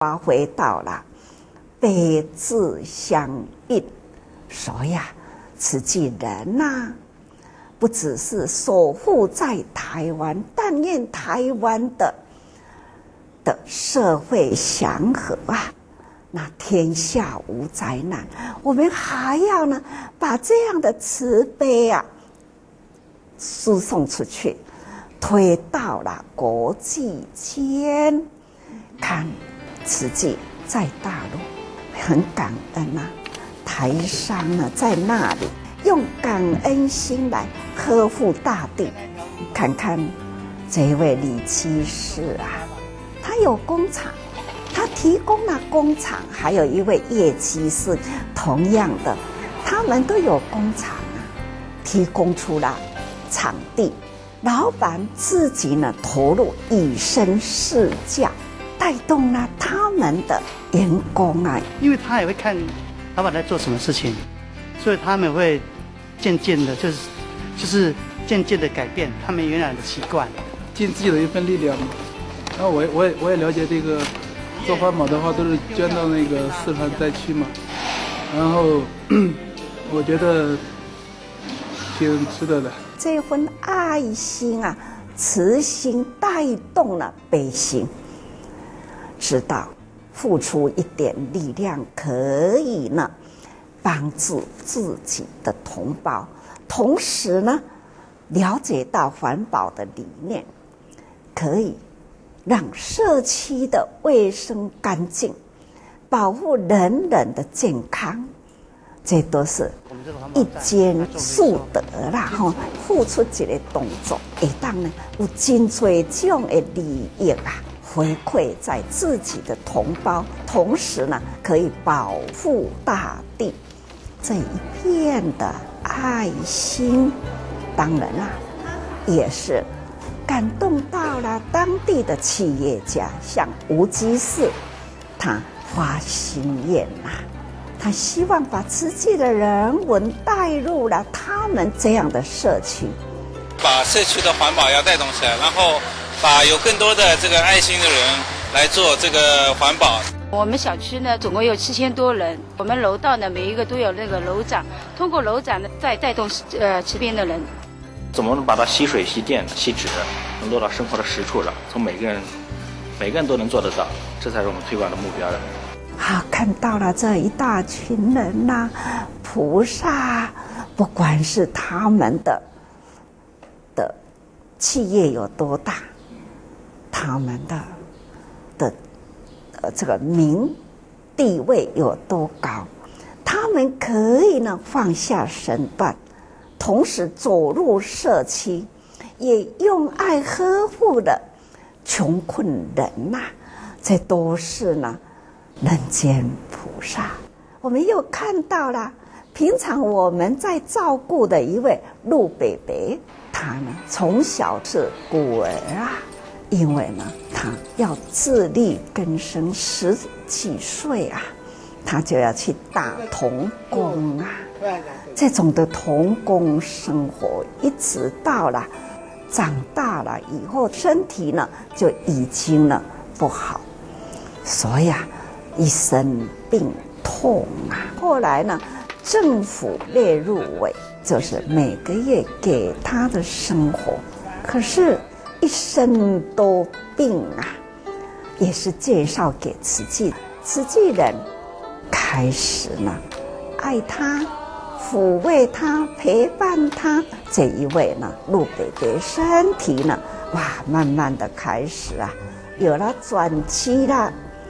发挥到了悲智相应。所以慈济人不只是守护在台湾，但愿台湾的社会祥和那天下无灾难。我们还要把这样的慈悲输送出去，推到了国际间。看慈济在大陆很感恩台商在那里用感恩心来呵护大地。看看这一位李居士他有工厂，他提供了工厂，还有一位叶居士，同样的，他们都有工厂提供出了场地，老板自己投入以身试教，带动了他们的员工因为他也会看老板在做什么事情，所以他们会渐渐的，就是渐渐的改变他们原来的习惯， 尽自己的一份力量嘛。然后我也了解这个做环保的话，都是捐到那个四川灾区嘛。然后我觉得挺值得的。 这份爱心慈心带动了悲心，知道付出一点力量可以帮助自己的同胞，同时了解到环保的理念，可以让社区的卫生干净，保护人人的健康，这都是一肩数得啦付出一个动作，会当有真多这样的利益回馈在自己的同胞，同时可以保护大地。这一片的爱心，当然也是感动到了当地的企业家，像吴居士，他发心愿他希望把慈济的人文带入了他们这样的社区， 把社区的环保要带动起来，然后把有更多的这个爱心的人来做这个环保。 我们小区总共有7000多人，我们楼道每一个都有那个楼长，通过楼长再带动池边的人。 怎么能把它吸水、吸电、吸纸，能落到生活的实处上？从每个人都能做得到，这才是我们推广的目标的。 看到了这一大群人菩萨，不管是他们的企业有多大，他们的这个名地位有多高，他们可以放下身段，同时走入社区，也用爱呵护的穷困人这都是人间菩萨。我们又看到了平常我们在照顾的一位陆伯伯，他从小是孤儿因为他要自力更生，17岁他就要去打童工这种的童工生活，一直到了长大了以后，身体就已经不好，所以一身病痛后来政府列入为就是每个月给他的生活，可是一身都病也是介绍给慈济人，开始爱他，抚慰他，陪伴他。这一位陆伯伯身体慢慢的开始有了转机了。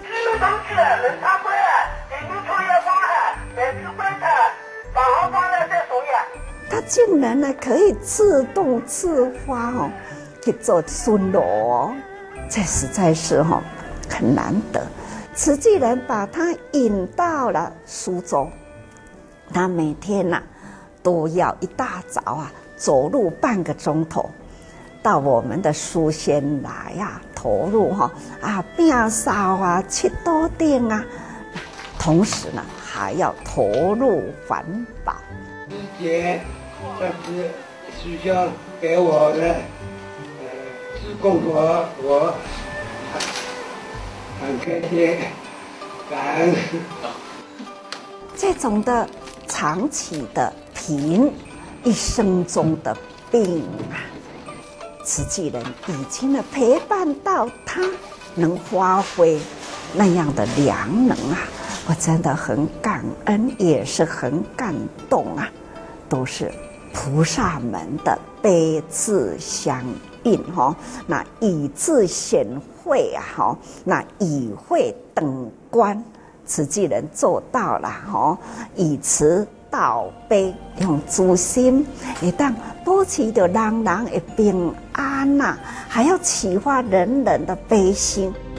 他竟然可以自动自发去做巡逻这实在是很难得。慈济人把他引到了苏州，他每天都要一大早走路半个钟头到我们的书仙来投入变扫切多店同时还要投入环保。 师姐，这是师兄给我的自贡我很开心，感恩。 这种的长期的贫，一生中的病啊，慈济人已经的陪伴到他能发挥那样的良能啊，我真的很感恩，也是很感动啊，都是菩萨们的悲智相应哈，那以智显慧啊哈，那以慧等观。慈济人做到了吼，以慈到悲，用诸心，会当保持着人人的平安呐，还要启发人人的悲心。